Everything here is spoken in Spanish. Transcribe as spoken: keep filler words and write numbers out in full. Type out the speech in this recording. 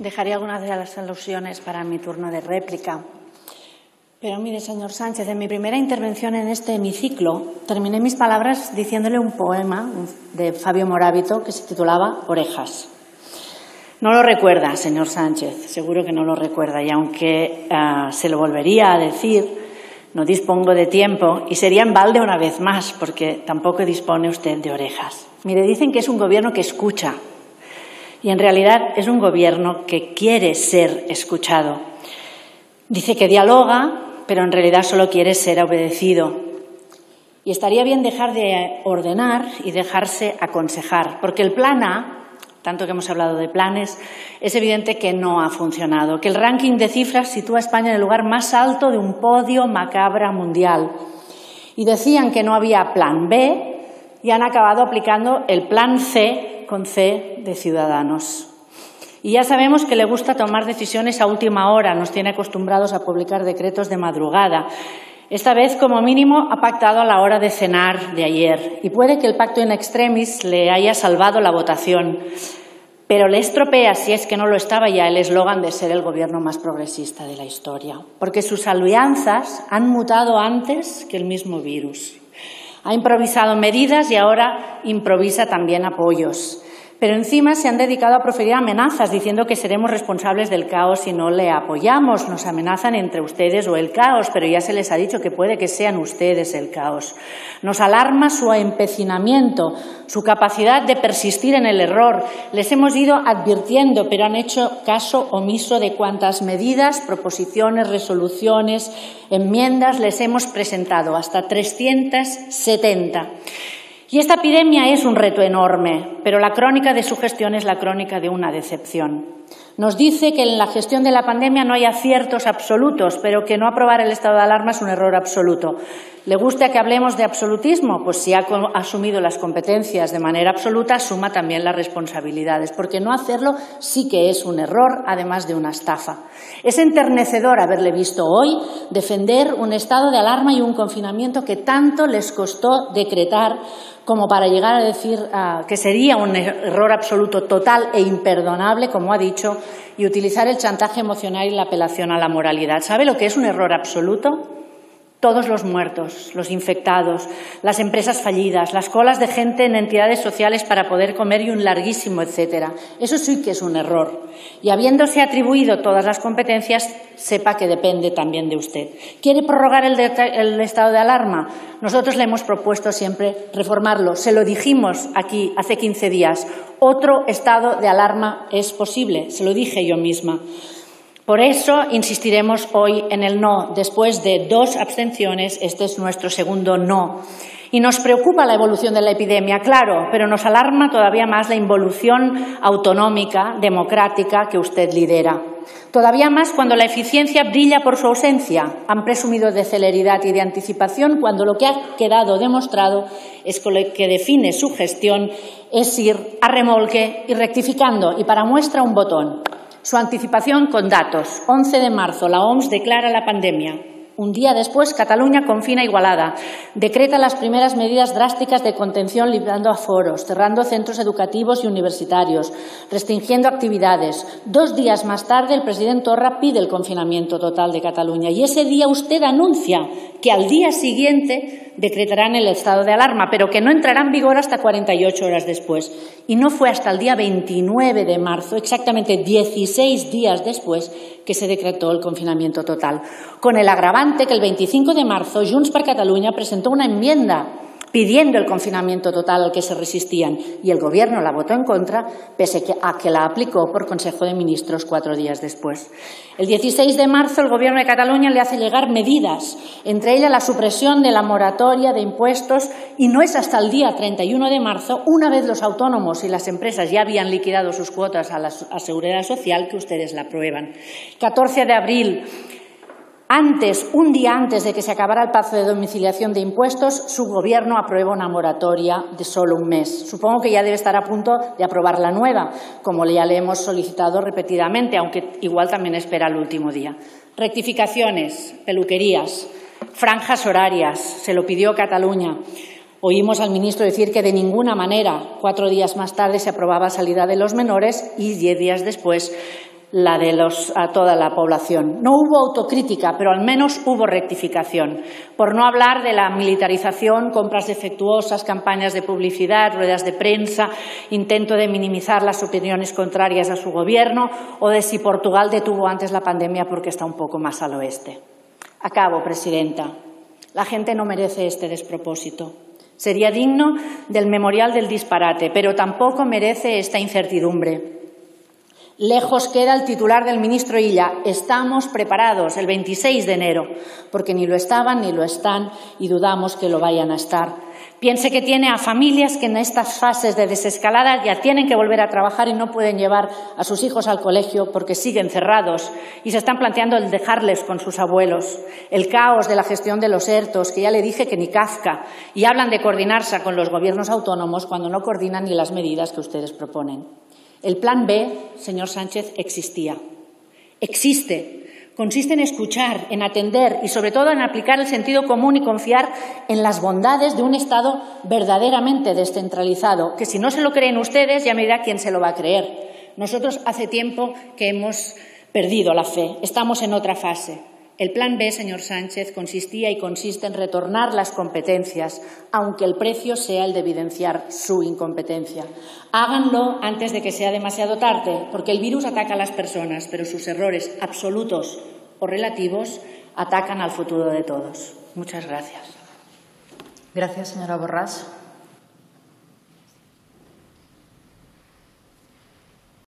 Dejaré algunas de las alusiones para mi turno de réplica. Pero mire, señor Sánchez, en mi primera intervención en este hemiciclo terminé mis palabras diciéndole un poema de Fabio Moravito que se titulaba Orejas. No lo recuerda, señor Sánchez, seguro que no lo recuerda, y aunque uh, se lo volvería a decir, no dispongo de tiempo y sería en balde una vez más, porque tampoco dispone usted de orejas. Mire, dicen que es un gobierno que escucha, y en realidad es un gobierno que quiere ser escuchado. Dice que dialoga, pero en realidad solo quiere ser obedecido. Y estaría bien dejar de ordenar y dejarse aconsejar, porque el plan A, tanto que hemos hablado de planes, es evidente que no ha funcionado, que el ranking de cifras sitúa a España en el lugar más alto de un podio macabra mundial. Y decían que no había plan B y han acabado aplicando el plan C con C de Ciudadanos. Y ya sabemos que le gusta tomar decisiones a última hora, nos tiene acostumbrados a publicar decretos de madrugada. Esta vez, como mínimo, ha pactado a la hora de cenar de ayer. Y puede que el pacto in extremis le haya salvado la votación, pero le estropea, si es que no lo estaba ya, el eslogan de ser el gobierno más progresista de la historia. Porque sus alianzas han mutado antes que el mismo virus. Ha improvisado medidas y ahora improvisa también apoyos. Pero encima se han dedicado a proferir amenazas diciendo que seremos responsables del caos si no le apoyamos. Nos amenazan entre ustedes o el caos, pero ya se les ha dicho que puede que sean ustedes el caos. Nos alarma su empecinamiento, su capacidad de persistir en el error. Les hemos ido advirtiendo, pero han hecho caso omiso de cuantas medidas, proposiciones, resoluciones, enmiendas les hemos presentado, hasta trescientas setenta. Y esta epidemia es un reto enorme, pero la crónica de su gestión es la crónica de una decepción. Nos dice que en la gestión de la pandemia no hay aciertos absolutos, pero que no aprobar el estado de alarma es un error absoluto. ¿Le gusta que hablemos de absolutismo? Pues si ha asumido las competencias de manera absoluta, asuma también las responsabilidades, porque no hacerlo sí que es un error, además de una estafa. Es enternecedor haberle visto hoy defender un estado de alarma y un confinamiento que tanto les costó decretar como para llegar a decir uh, que sería un error absoluto, total e imperdonable, como ha dicho, y utilizar el chantaje emocional y la apelación a la moralidad. ¿Sabe lo que es un error absoluto? Todos los muertos, los infectados, las empresas fallidas, las colas de gente en entidades sociales para poder comer y un larguísimo etcétera. Eso sí que es un error. Y habiéndose atribuido todas las competencias, sepa que depende también de usted. ¿Quiere prorrogar el, de, el estado de alarma? Nosotros le hemos propuesto siempre reformarlo. Se lo dijimos aquí hace quince días. Otro estado de alarma es posible. Se lo dije yo misma. Por eso insistiremos hoy en el no. Después de dos abstenciones, este es nuestro segundo no. Y nos preocupa la evolución de la epidemia, claro, pero nos alarma todavía más la involución autonómica, democrática que usted lidera. Todavía más cuando la eficiencia brilla por su ausencia. Han presumido de celeridad y de anticipación cuando lo que ha quedado demostrado es que lo que define su gestión es ir a remolque y rectificando. Y para muestra un botón. Su anticipación con datos. once de marzo, la O M S declara la pandemia. Un día después, Cataluña confina Igualada. Decreta las primeras medidas drásticas de contención librando aforos, cerrando centros educativos y universitarios, restringiendo actividades. Dos días más tarde, el presidente Torra pide el confinamiento total de Cataluña. Y ese día usted anuncia que al día siguiente decretarán el estado de alarma, pero que no entrará en vigor hasta cuarenta y ocho horas después. Y no fue hasta el día veintinueve de marzo, exactamente dieciséis días después, que se decretó el confinamiento total. Con el agravante que el veinticinco de marzo Junts per Catalunya presentó una enmienda pidiendo el confinamiento total al que se resistían y el Gobierno la votó en contra, pese a que la aplicó por Consejo de Ministros cuatro días después. El dieciséis de marzo el Gobierno de Cataluña le hace llegar medidas, entre ellas la supresión de la moratoria de impuestos, y no es hasta el día treinta y uno de marzo, una vez los autónomos y las empresas ya habían liquidado sus cuotas a la Seguridad Social, que ustedes la aprueban. catorce de abril. Antes, un día antes de que se acabara el plazo de domiciliación de impuestos, su Gobierno aprueba una moratoria de solo un mes. Supongo que ya debe estar a punto de aprobar la nueva, como ya le hemos solicitado repetidamente, aunque igual también espera el último día. Rectificaciones, peluquerías, franjas horarias, se lo pidió Cataluña. Oímos al ministro decir que de ninguna manera, cuatro días más tarde se aprobaba salida de los menores y diez días después la de los, a toda la población. No hubo autocrítica, pero al menos hubo rectificación. Por no hablar de la militarización, compras defectuosas, campañas de publicidad, ruedas de prensa, intento de minimizar las opiniones contrarias a su gobierno o de si Portugal detuvo antes la pandemia porque está un poco más al oeste. Acabo, presidenta. La gente no merece este despropósito. Sería digno del memorial del disparate, pero tampoco merece esta incertidumbre. Lejos queda el titular del ministro Illa. Estamos preparados el veintiséis de enero, porque ni lo estaban ni lo están y dudamos que lo vayan a estar. Piense que tiene a familias que en estas fases de desescalada ya tienen que volver a trabajar y no pueden llevar a sus hijos al colegio porque siguen cerrados y se están planteando el dejarles con sus abuelos. El caos de la gestión de los ERTOs, que ya le dije que ni Kafka, y hablan de coordinarse con los gobiernos autónomos cuando no coordinan ni las medidas que ustedes proponen. El plan B, señor Sánchez, existía. Existe. Consiste en escuchar, en atender y, sobre todo, en aplicar el sentido común y confiar en las bondades de un Estado verdaderamente descentralizado, que si no se lo creen ustedes, ya me dirá quién se lo va a creer. Nosotros hace tiempo que hemos perdido la fe. Estamos en otra fase. El plan B, señor Sánchez, consistía y consiste en retornar las competencias, aunque el precio sea el de evidenciar su incompetencia. Háganlo antes de que sea demasiado tarde, porque el virus ataca a las personas, pero sus errores absolutos o relativos atacan al futuro de todos. Muchas gracias. Gracias, señora Borràs.